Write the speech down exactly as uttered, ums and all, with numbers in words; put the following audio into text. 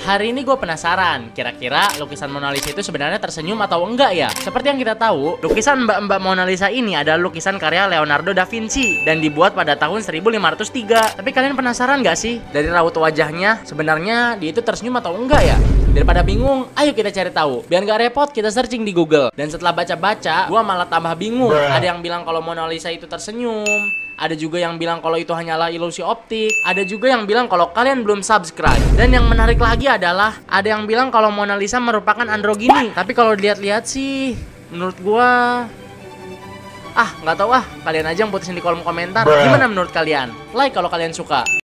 Hari ini gue penasaran, kira-kira lukisan Mona Lisa itu sebenarnya tersenyum atau enggak ya? Seperti yang kita tahu, lukisan Mbak-Mbak Mona Lisa ini adalah lukisan karya Leonardo da Vinci dan dibuat pada tahun seribu lima ratus tiga. Tapi kalian penasaran gak sih? Dari raut wajahnya, sebenarnya dia itu tersenyum atau enggak ya? Daripada bingung, ayo kita cari tahu. Biar gak repot, kita searching di Google. Dan setelah baca-baca, gue malah tambah bingung. Ada yang bilang kalau Mona Lisa itu tersenyum, ada juga yang bilang kalau itu hanyalah ilusi optik. Ada juga yang bilang kalau kalian belum subscribe. Dan yang menarik lagi adalah ada yang bilang kalau Mona Lisa merupakan androgini. Tapi kalau dilihat-lihat sih, menurut gua ah nggak tahu ah. Kalian aja yang putusin di kolom komentar. Gimana menurut kalian? Like kalau kalian suka.